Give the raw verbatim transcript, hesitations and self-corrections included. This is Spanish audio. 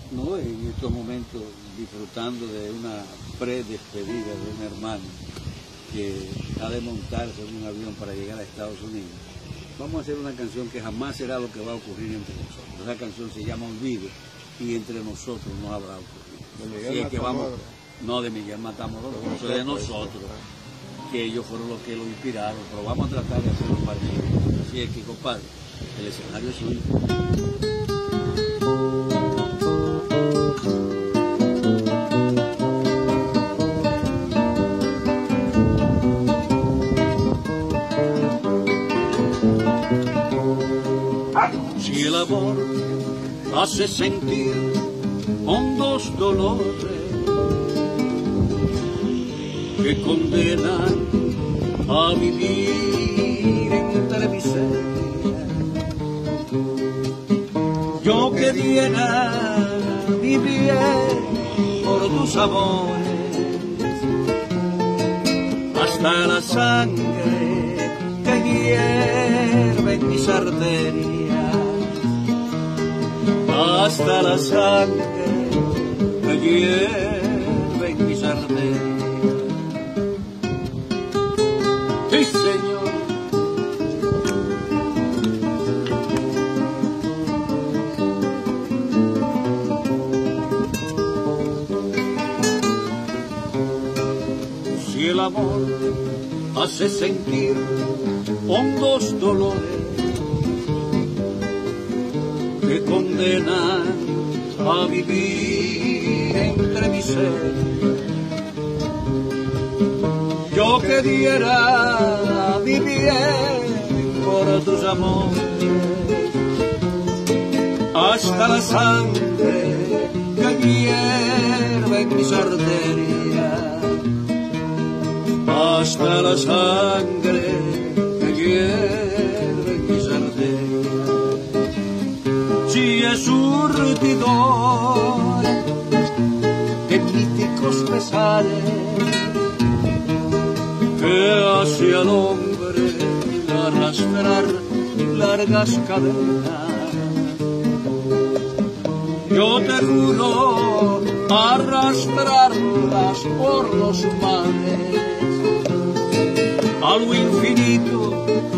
No, en estos momentos disfrutando de una predespedida de un hermano que ha de montarse en un avión para llegar a Estados Unidos. Vamos a hacer una canción que jamás será lo que va a ocurrir entre nosotros. Esa canción se llama Olvido y entre nosotros no habrá ocurrido. De Miguel Así es que vamos, Matamoros. no de Miguel Matamoros, eso es de nosotros, que ellos fueron los que lo inspiraron, pero vamos a tratar de hacerlo parecido. Así es que, compadre, el escenario es suyo. Si el amor hace sentir hondos dolores que condenan a vivir entre miseria, yo que diera mi bien por tus amores, hasta la sangre que hierve en mis arterias, hasta la sangre que hierve en mis arterias. Sí, señor. Si el amor hace sentir hondos dolores que condenan a vivir entre miserias, yo que diera mi bien por tus amores, hasta la sangre que hierve en mis arterias, hasta la sangre que hierve en mis arterias. Si es surtidor de míticos pesares que hace al hombre arrastrar largas cadenas, yo te juro arrastrarlas por los mares a lo infinito